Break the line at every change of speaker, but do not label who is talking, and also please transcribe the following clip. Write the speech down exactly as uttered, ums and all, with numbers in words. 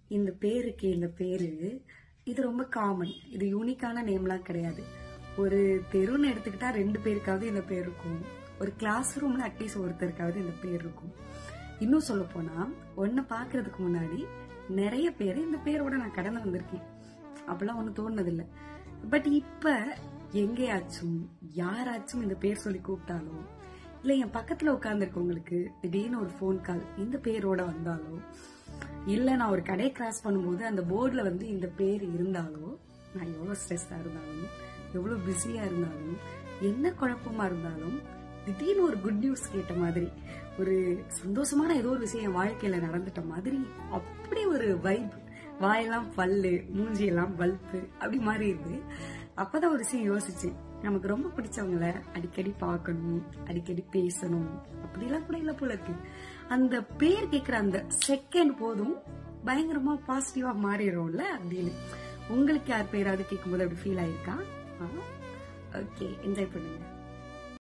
இந்த பேருக்கு இந்த பேரு இது ரொம்ப காமன். இது யூனிக்கான நேம்லாம் கிடையாது. ஒரு தெருன்னு எடுத்துக்கிட்டா ரெண்டு பேருக்காவது இந்த பேர் இருக்கும். ஒரு கிளாஸ் ரூம்ல அட்லீஸ்ட் ஒருத்தருக்காவது இந்த பேர் இருக்கும். இன்னும் சொல்ல போனா ஒன்ன பாக்குறதுக்கு முன்னாடி நிறைய பேர் இந்த பேரோட நான் கடந்து வந்திருக்கேன். அப்பெல்லாம் ஒண்ணு தோணுனதில்லை. பட் இப்ப எங்கேயாச்சும் யாராச்சும் இந்த பேர் சொல்லி கூப்பிட்டாலோ, இல்ல என் பக்கத்துல உட்கார்ந்துருக்கவங்களுக்கு திடீர்னு ஒரு போன் கால் இந்த பேரோட வந்தாலோ, இல்ல நான் ஒரு கடையை கிராஸ் பண்ணும்போது அந்த போர்டுல வந்து இந்த பேர் இருந்தாலோ, நான் எவ்வளவு ஸ்ட்ரெஸ்ஸா இருந்தாலும், எவ்வளவு பிஸியா இருந்தாலும், என்ன குழப்பமா இருந்தாலும், திடீர்னு ஒரு குட் நியூஸ் கேட்ட மாதிரி, ஒரு சந்தோஷமான ஏதோ ஒரு விஷயம் என் வாழ்க்கையில நடந்துட்ட மாதிரி அப்படி ஒரு வைப். வாயெல்லாம் பல்லு, மூஞ்சியெல்லாம் வல்ப்பு அப்படி மாறி இருக்கு. அப்பதான் ஒரு விஷயம் யோசிச்சு, நமக்கு ரொம்ப பிடிச்சவங்கள அடிக்கடி பார்க்கணும், அடிக்கடி பேசணும், அப்படிலாம் கூட இல்ல போல இருக்கு. அந்த பேர் கேட்கிற அந்த செகண்ட் போதும் பயங்கரமா பாசிட்டிவா மாறிடும்ல அப்படின்னு. உங்களுக்கு யார் பேராவது கேட்கும் போது அப்படி ஃபீல் ஆயிருக்கா? ஓகே, என்ஜாய் பண்ணுங்க.